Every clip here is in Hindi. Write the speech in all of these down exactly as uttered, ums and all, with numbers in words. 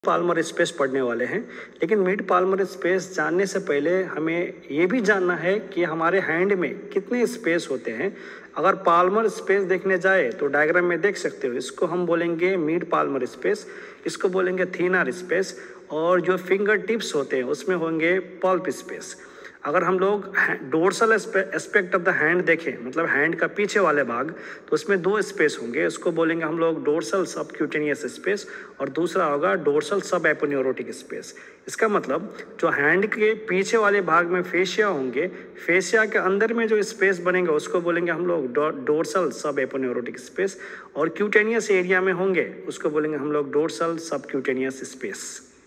पाल्मर स्पेस पढ़ने वाले हैं। लेकिन मिड पाल्मर स्पेस जानने से पहले हमें ये भी जानना है कि हमारे हैंड में कितने स्पेस होते हैं। अगर पाल्मर स्पेस देखने जाए तो डायग्राम में देख सकते हो, इसको हम बोलेंगे मिड पाल्मर स्पेस, इसको बोलेंगे थिनर स्पेस, और जो फिंगर टिप्स होते हैं उसमें होंगे पल्प स्पेस। अगर हम लोग dorsal aspect of the hand देखें, मतलब हैंड का पीछे वाले भाग, तो उसमें दो स्पेस होंगे, उसको बोलेंगे हम लोग डोर्सल सब क्यूटेनियस स्पेस, और दूसरा होगा डोर्सल सब एपोन्यूरोटिक स्पेस। इसका मतलब जो हैंड के पीछे वाले भाग में फेशिया होंगे, फेशिया के अंदर में जो स्पेस बनेंगे उसको बोलेंगे हम लोग डोर्सल सब एपोन्यूरोटिक स्पेस, और क्यूटेनियस एरिया में होंगे उसको बोलेंगे हम लोग डोर्सल सब क्यूटेनियस स्पेस।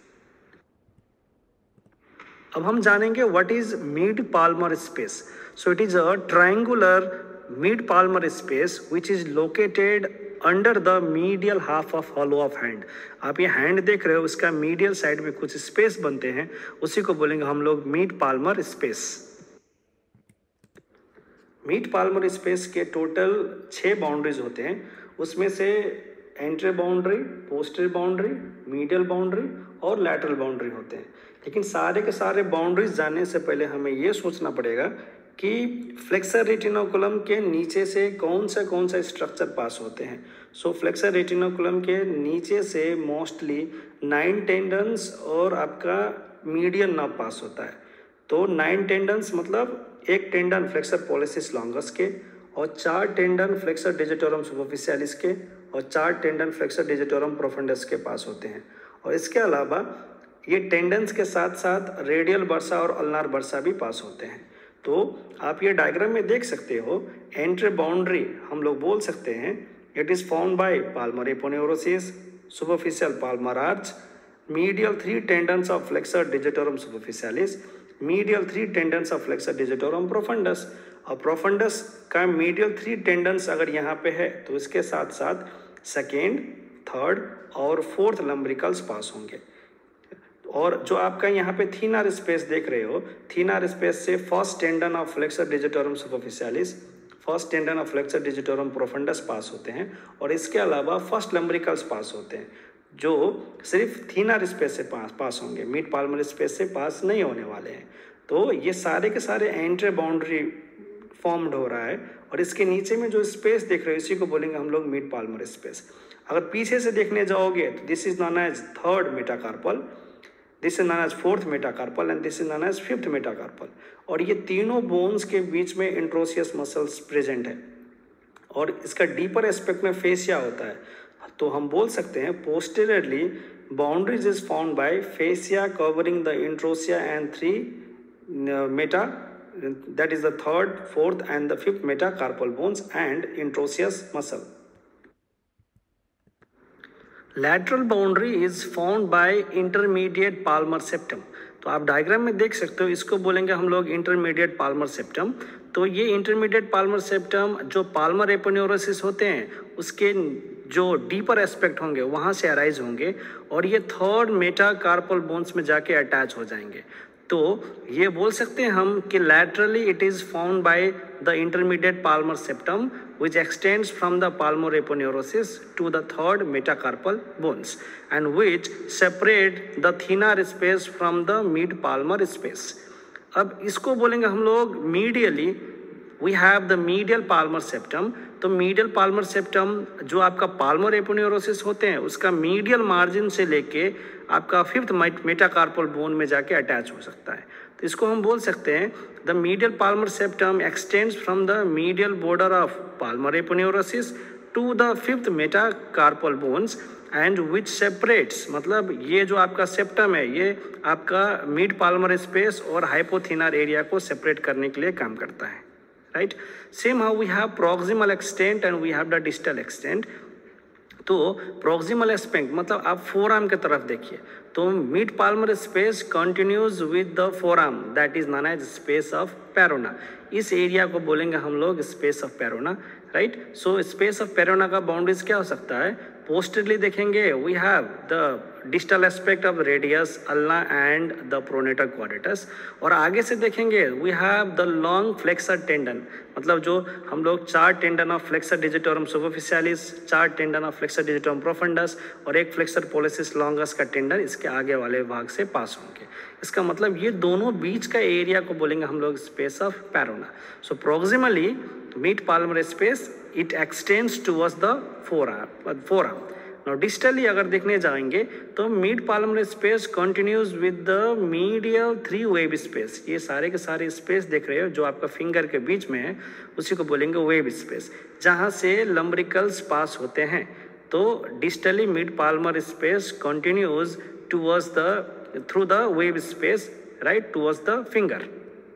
अब हम जानेंगे what is mid palmar space. So it is a triangular mid palmar space which is located under the medial half of hollow of hand. आप ये हैंड देख रहे हो, उसका मीडियल साइड में कुछ स्पेस बनते हैं, उसी को बोलेंगे हम लोग mid palmar space. Mid palmar space के टोटल छः बाउंड्रीज होते हैं, उसमें से anterior boundary, posterior boundary, medial boundary और लैटरल बाउंड्री होते हैं। लेकिन सारे के सारे बाउंड्रीज जानने से पहले हमें ये सोचना पड़ेगा कि फ्लेक्सर रेटिनोकुलम के नीचे से कौन सा कौन सा स्ट्रक्चर पास होते हैं। सो फ्लेक्सर रेटिनोकुलम के नीचे से मोस्टली नाइन टेंडन्स और आपका मीडियन नर्व पास होता है। तो नाइन टेंडन्स मतलब एक टेंडन फ्लेक्सर पॉलिसिस लॉन्गस के, और चार टेंडन फ्लेक्सर डिजिटोरम सुपरफिशियलिस के, और चार टेंडन फ्लेक्सर डिजिटोरम प्रोफंडस के पास होते हैं। और इसके अलावा ये टेंडन्स के साथ साथ रेडियल बर्सा और अल्नार बर्सा भी पास होते हैं। तो आप ये डायग्राम में देख सकते हो, एंट्री बाउंड्री हम लोग बोल सकते हैं it is found by palmar aponeurosis, superficial palmar arch, medial three tendons of flexor digitorum superficialis, medial three tendons of flexor digitorum profundus. और प्रोफंडस का मीडियल थ्री टेंडन्स अगर यहाँ पे है तो इसके साथ साथ सेकेंड, थर्ड और फोर्थ लम्ब्रिकल्स पास होंगे। और जो आपका यहाँ पे थिनर स्पेस देख रहे हो, थिनर स्पेस से first tendon of flexor digitorum superficialis, first tendon of flexor digitorum profundus pass होते हैं, और इसके अलावा फर्स्ट लम्ब्रिकल्स पास होते हैं, जो सिर्फ थिनर स्पेस से पास पास होंगे, मिड पाल्मर स्पेस से पास नहीं होने वाले हैं। तो ये सारे के सारे एंट्री बाउंड्री फॉर्म्ड हो रहा है, और इसके नीचे में जो स्पेस देख रहे हो इसी को बोलेंगे हम लोग मिड पाल्मर स्पेस। अगर पीछे से देखने जाओगे तो this is known as third metacarpal, this is known as fourth metacarpal and this is known as fifth metacarpal. और ये तीनों बोन्स के बीच में इंट्रोसियस मसल्स प्रेजेंट है, और इसका डीपर एस्पेक्ट में फेसिया होता है। तो हम बोल सकते हैं posteriorly boundaries is found by fascia covering the interossei and three meta, that is the third, fourth and the fifth metacarpal bones and introosseous muscle. Lateral boundary is found by intermediate palmar septum. तो आप डायग्राम में देख सकते हो, इसको बोलेंगे हम लोग इंटरमीडिएट पाल्मर सेप्टम। तो ये इंटरमीडिएट पाल्मर सेप्टम जो पाल्मर एपोन्यूरोसिस होते हैं उसके जो डीपर एस्पेक्ट होंगे वहाँ से अराइज होंगे, और ये थर्ड मेटाकार्पल बोन्स में जाके अटैच हो जाएंगे। तो ये बोल सकते हैं हम कि laterally it is found by the intermediate palmar septum which extends from the palmar aponeurosis to the third metacarpal bones and which separate the thinner space from the mid palmar space. अब इसको बोलेंगे हम लोग medially we have the medial palmar septum. तो medial palmar septum जो आपका palmar aponeurosis होते हैं उसका medial margin से लेके आपका फिफ्थ मेटाकार्पल बोन में जाके अटैच हो सकता है। तो इसको हम बोल सकते हैं the medial palmar septum extends from the medial border of palmar aponeurosis to the fifth metacarpal bones and which separates, मतलब ये जो आपका सेप्टम है ये आपका मिड पाल्मर स्पेस और हाइपोथिनर एरिया को सेपरेट करने के लिए काम करता है, right. Same how we have proximal extent and we have the distal extent. तो प्रॉक्सिमल एस्पेक्ट मतलब आप फोरआर्म की तरफ देखिए, तो mid palmar space continues with the forearm that is known as space of Parona. इस एरिया को बोलेंगे हम लोग space of Parona, right. So space of Parona का बाउंड्रीज क्या हो सकता है, पोस्टरली देखेंगे we have the distal aspect of radius ulna and the pronator quadratus, और आगे से देखेंगे we have the long flexor tendon, मतलब जो हम लोग चार tendon of flexor digitorum superficialis, चार tendon of flexor digitorum profundus और एक फ्लेक्सर पोलेसिस लॉन्गस का टेंडन इसके आगे वाले भाग से पास होंगे। इसका मतलब ये दोनों बीच का एरिया को बोलेंगे हम लोग space of Parona. So proximally mid palmar space it extends towards the forearm forearm. Now distally अगर देखने जाएंगे तो mid palmar space continues with the medial three web space. ये सारे के सारे स्पेस देख रहे हो जो आपका फिंगर के बीच में है उसी को बोलेंगे वेब स्पेस, जहाँ से लम्ब्रिकल्स पास होते हैं। तो distally mid palmar space continues towards the through the web space right towards the finger.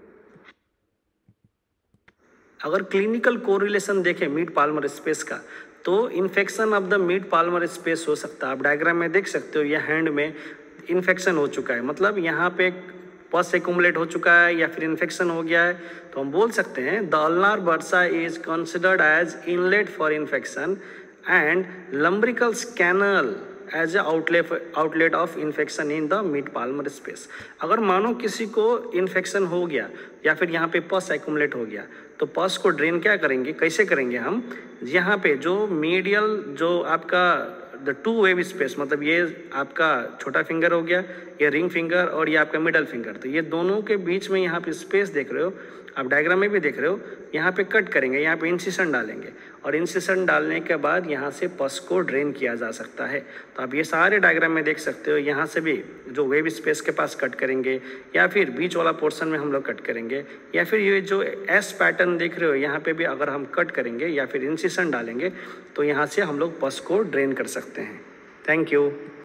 अगर क्लिनिकल कोरिलेशन देखें मिड पाल्मर स्पेस का तो infection of the mid palmar space हो सकता है। आप डायग्राम में देख सकते हो ये हैंड में इन्फेक्शन हो चुका है, मतलब यहाँ पे पस एक्यूमुलेट हो चुका है या फिर इन्फेक्शन हो गया है, तो हम बोल सकते हैं the ulnar bursa is considered as inlet for infection and lumbricals canal as a outlet outlet of infection in the mid palmar space. अगर मानो किसी को इन्फेक्शन हो गया या फिर यहाँ पे पस एक्यूमुलेट हो गया तो पस को ड्रेन क्या करेंगे, कैसे करेंगे हम, यहाँ पे जो मीडियल जो आपका द टू वेब स्पेस, मतलब ये आपका छोटा फिंगर हो गया, ये रिंग फिंगर और ये आपका मिडल फिंगर, तो ये दोनों के बीच में यहाँ पे स्पेस देख रहे हो आप डायग्राम में भी देख रहे हो, यहाँ पे कट करेंगे, यहाँ पे इंसिशन डालेंगे और इंसिशन डालने के बाद यहाँ से पस को ड्रेन किया जा सकता है। तो आप ये सारे डायग्राम में देख सकते हो, यहाँ से भी जो वेब स्पेस के पास कट करेंगे या फिर बीच वाला पोर्शन में हम लोग कट करेंगे या फिर ये जो एस पैटर्न देख रहे हो यहाँ पे भी अगर हम कट करेंगे या फिर इंसिशन डालेंगे तो यहाँ से हम लोग पस को ड्रेन कर सकते हैं। Thank you.